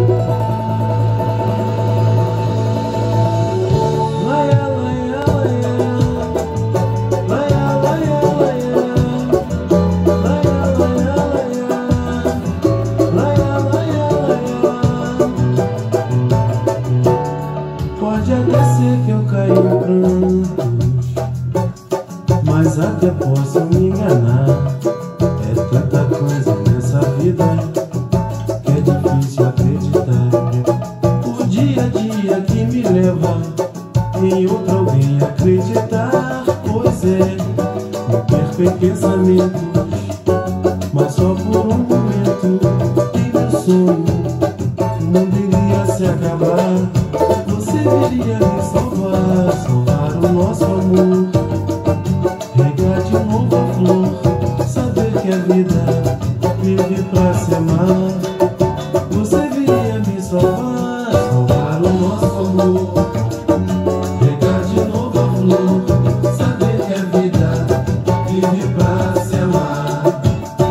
Pode até ser que eu caia em prantos, mas até posso me enganar. É tanta coisa nessa vida que é difícil acreditar. O dia a dia que me leva em outro alguém acreditar. Pois é, me perco em pensamentos, mas só por um momento. E meu sonho não viria se acabar. Você viria me salvar, salvar o nosso amor, regar de novo a flor, saber que a vida vive pra se amar. Você viria me salvar, salvar o nosso amor, regar de novo a flor, saber que a vida vive pra se amar.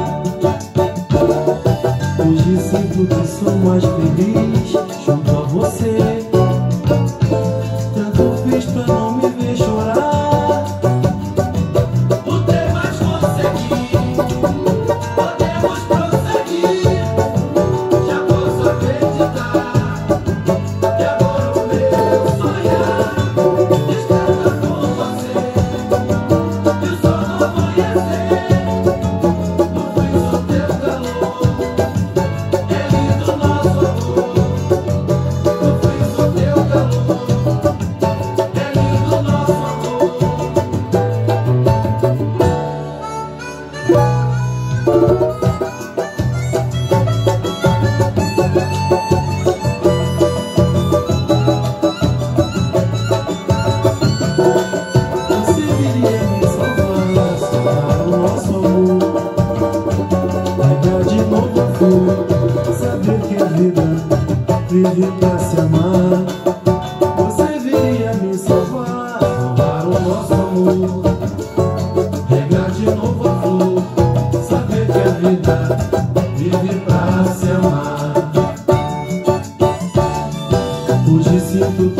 Hoje sinto que sou mais feliz junto a você. Tanto fiz pra não me ver chorar. O ter mais conseguir, podemos prosseguir. Já posso acreditar que agora o meu sonhar está com você. E o sol não amanhecer no frio do teu calor. É lindo nosso amor no frio do teu calor. Você viria me salvar, salvar o nosso amor, regar de novo a flor, saber que a vida vive pra se amar. Você viria me salvar, salvar o nosso amor, regar de novo a flor, saber que a vida vive pra se amar. Hoje sinto